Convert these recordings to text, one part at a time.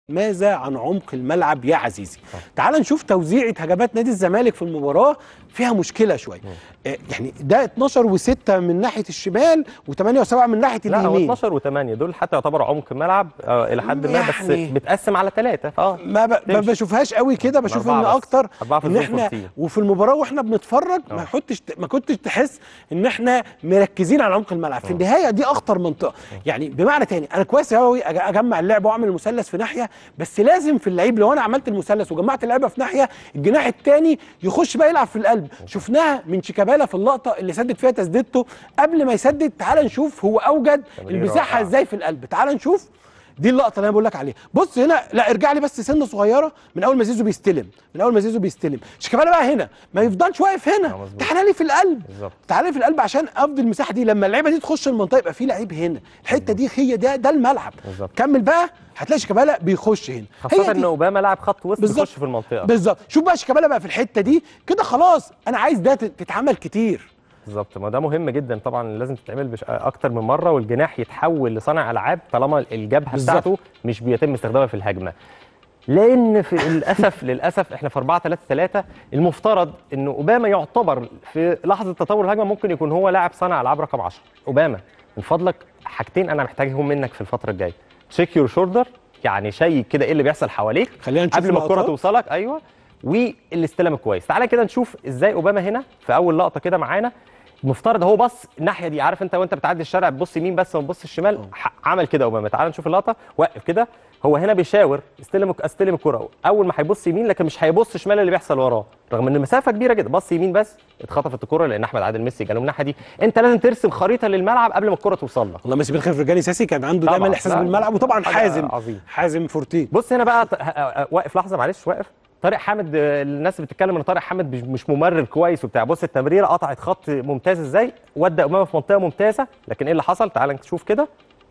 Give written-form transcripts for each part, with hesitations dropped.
ماذا عن عمق الملعب يا عزيزي؟ تعال نشوف توزيعة هجمات نادي الزمالك في المباراة فيها مشكلة شوية. يعني ده 12 و6 من ناحية الشمال و8 و7 من ناحية اليمين. لا، هو 12 و8 دول حتى يعتبروا عمق ملعب إلى حد ما، بس بتقسم على 3. ما بشوفهاش قوي كده، بشوف ان اكتر ان احنا وفي المباراة واحنا بنتفرج ما كنتش تحس ان احنا مركزين على عمق الملعب. في النهاية دي اخطر منطقة. يعني بمعنى تاني انا كويس قوي اجمع اللعب واعمل المثلث في ناحية، بس لازم في اللعيب لو انا عملت المثلث وجمعت اللعيبه في ناحيه، الجناح الثاني يخش بقى يلعب في القلب. شفناها من شيكابالا في اللقطه اللي سدد فيها تسديدته. قبل ما يسدد تعال نشوف هو اوجد المساحه ازاي في القلب. تعال نشوف دي اللقطه اللي انا بقول لك عليها. بص هنا، لا ارجع لي بس سنه صغيره من اول ما زيزو بيستلم، شيكابالا بقى هنا ما يفضلش واقف هنا، تعالى لي في القلب، تعالى لي في القلب عشان افضل المساحه دي. لما اللعيبه دي تخش المنطقه يبقى في لعيب هنا، الحته دي هي ده الملعب. كمل بقى هتلاقي شيكابالا بيخش هنا، خاصه ان اوباما لاعب خط وسط بيخش في المنطقه بالظبط. شوف بقى شيكابالا بقى في الحته دي كده خلاص، انا عايز ده تتعمل كتير. بالظبط، ما ده مهم جدا طبعا، لازم تتعمل اكتر من مره، والجناح يتحول لصانع العاب طالما الجبهه بتاعته مش بيتم استخدامها في الهجمه. لان في للاسف احنا في 4-3-3 المفترض ان اوباما يعتبر في لحظه تطور الهجمه ممكن يكون هو لاعب صانع العاب رقم 10. اوباما من فضلك حاجتين انا محتاجهم منك في الفتره الجايه: تشيك يور شولدر، يعني شيء كده ايه اللي بيحصل حواليك قبل ما الكره توصلك، ايوه، والاستلام الكويس. تعالى كده نشوف ازاي اوباما هنا في اول لقطه كده معانا. المفترض هو بص الناحيه دي، عارف انت وانت بتعدي الشارع بتبص يمين بس وما تبصش الشمال، عمل كده اوباما. تعالى نشوف اللقطه، وقف كده، هو هنا بيشاور استلم الكره، اول ما هيبص يمين لكن مش هيبص شمال اللي بيحصل وراه، رغم ان المسافه كبيره كده، بص يمين بس اتخطفت الكره لان احمد عادل ميسي جاله من الناحيه دي. انت لازم ترسم خريطه للملعب قبل ما الكره توصل لك. والله ميسي بيدخل في رجالي ساسي كان عنده دايما الاحساس بالملعب، وطبعا حازم فورتين. بص هنا بقى واقف لحظه معلش، واقف طارق حامد. الناس بتتكلم ان طارق حامد مش ممرر كويس وبتاع. بص التمريره قطعت خط ممتاز ازاي، ودى امامه في منطقه ممتازه، لكن ايه اللي حصل؟ تعال نشوف كده،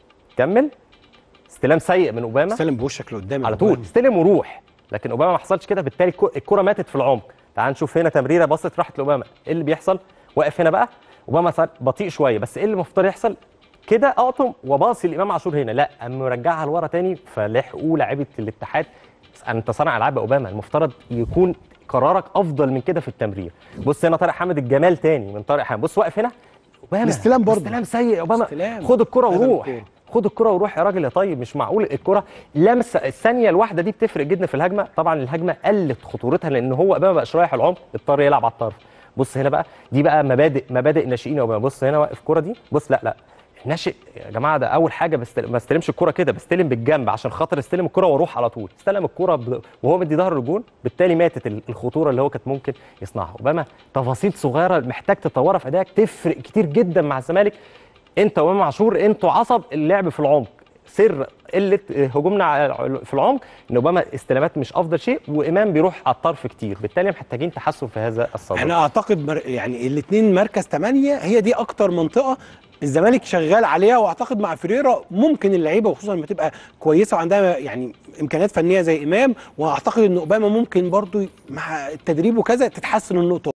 كمل. استلام سيء من اوباما، استلم بوشك لقدام على طول، استلم وروح، لكن اوباما ما حصلش كده، بالتالي الكره ماتت في العمق. تعال نشوف هنا تمريره بصت راحت لاوباما، ايه اللي بيحصل؟ واقف هنا بقى اوباما صار بطيء شويه، بس ايه اللي المفروض يحصل؟ كده اقطم وباصي لامام عاشور هنا، لا قام مرجعها لورا تاني، فلحقوا لاعيبه الاتحاد. انت صانع العاب يا اوباما، المفترض يكون قرارك افضل من كده في التمرير. بص هنا طارق حامد، الجمال تاني من طارق حامد، بص واقف هنا اوباما، الاستلام برضه استلام سيء اوباما، خد الكره وروح، خد الكره وروح يا راجل يا طيب. مش معقول الكره لمسه الثانيه الواحده دي بتفرق جدا في الهجمه. طبعا الهجمه قلت خطورتها لان هو اوباما بقاش رايح العمق، اضطر يلعب على الطرف. بص هنا بقى، دي بقى مبادئ ناشئين اوباما. بص هنا واقف الكره دي، بص لا ناشئ يا جماعه، ده اول حاجه ما استلمش الكره كده، بستلم بالجنب عشان خاطر استلم الكره واروح على طول. استلم الكره وهو مدي ظهره للجون، بالتالي ماتت الخطوره اللي هو كانت ممكن يصنعها. اوباما تفاصيل صغيره محتاج تطورها في ادائك، تفرق كتير جدا مع الزمالك. انت وامام عاشور انتوا عصب اللعب في العمق، سر قله هجومنا في العمق ان اوباما استلامات مش افضل شيء، وامام بيروح على الطرف كتير، بالتالي محتاجين تحسن في هذا الصدد. انا اعتقد يعني الاثنين مركز 8 هي دي اكتر منطقه الزمالك شغال عليها، واعتقد مع فريرة ممكن اللعيبه وخصوصا لما تبقى كويسه وعندها يعني امكانيات فنيه زي امام، واعتقد ان اوباما ممكن برضو مع التدريب وكذا تتحسن النقطه.